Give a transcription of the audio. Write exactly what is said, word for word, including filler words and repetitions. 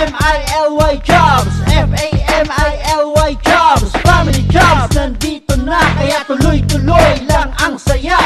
M I L Y Jobs, F A M I L Y Jobs, Family Jobs. Nandito na kaya tuloy-tuloy lang ang saya.